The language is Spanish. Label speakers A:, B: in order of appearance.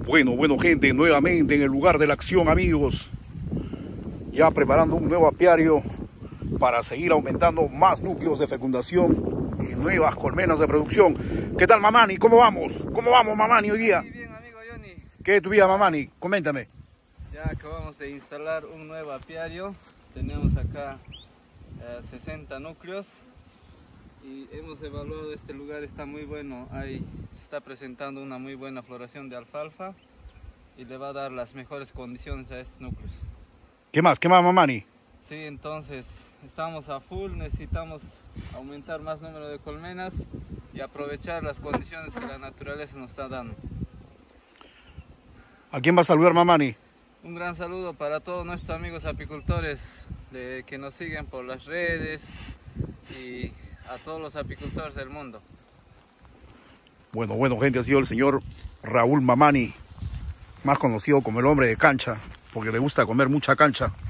A: Bueno, gente, nuevamente en el lugar de la acción, amigos. Ya preparando un nuevo apiario para seguir aumentando más núcleos de fecundación y nuevas colmenas de producción. ¿Qué tal, Mamani? ¿Cómo vamos? ¿Cómo vamos, Mamani, hoy día?
B: Muy bien, amigo Johnny.
A: ¿Qué es tu vida, Mamani? Coméntame.
B: Ya acabamos de instalar un nuevo apiario. Tenemos acá 60 núcleos y hemos evaluado este lugar, está muy bueno. Ahí está presentando una muy buena floración de alfalfa y le va a dar las mejores condiciones a estos núcleos.
A: ¿Qué más, Mamani?
B: Sí, entonces estamos a full, necesitamos aumentar más número de colmenas y aprovechar las condiciones que la naturaleza nos está dando.
A: ¿A quién va a saludar, Mamani?
B: Un gran saludo para todos nuestros amigos apicultores que nos siguen por las redes y a todos los apicultores del mundo.
A: Bueno, gente, ha sido el señor Raúl Mamani, más conocido como el hombre de cancha, porque le gusta comer mucha cancha.